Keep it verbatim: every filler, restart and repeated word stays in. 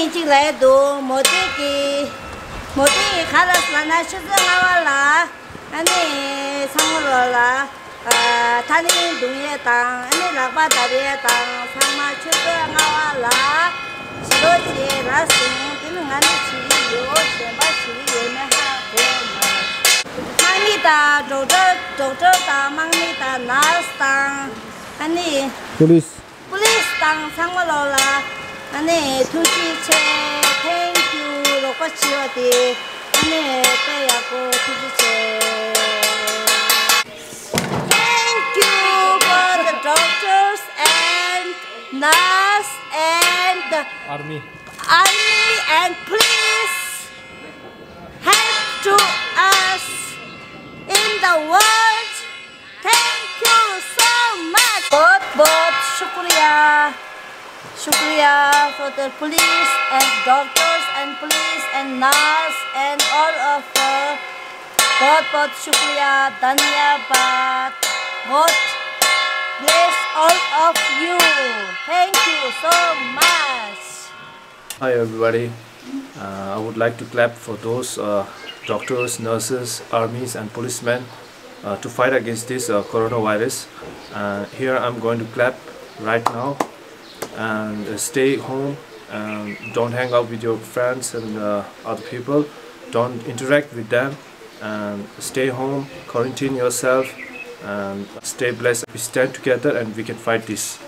chỉ lại đồ một cái một cái khá là là nó sẽ rất là anh ấy xong rồi là thanh niên đúng như tăng anh ấy lạc ba đại địa tăng sang mà chưa có ngao là chỉ có chỉ là sinh cái người anh ấy chỉ có chuyện bác sĩ về mà ha mang đi ta chỗ chỗ chỗ chỗ ta mang đi ta nurse tăng anh ấy police police tăng sang mà rồi là anh ấy thu chi chế thank you rồi có chiều thì anh ấy bây giờ cô thu chi chế thank you for the doctors and nurse and the army army and police help to us in the world. Thank you so much. But but shukriya. Shukriya for the police and doctors and police and nurse and all of the God, God, shukriya, dhanyabad. God bless all of you. Thank you so much. Hi everybody. Uh, I would like to clap for those uh, doctors, nurses, armies and policemen uh, to fight against this uh, coronavirus. Uh, here I'm going to clap right now. And uh, stay home and don't hang out with your friends and uh, other people. Don't interact with them and stay home, quarantine yourself and stay blessed. We stand together and we can fight this.